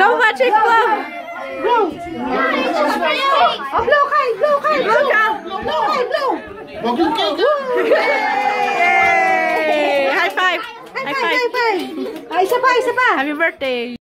Blow, Patrick, blow! Blow! Oh, blow kay! Blow kay! Blow ka! Blow kay! Blow! Wag yung cake, ha? Yay! High five! High five! High five! Ay, isa pa! Isa pa! Happy birthday!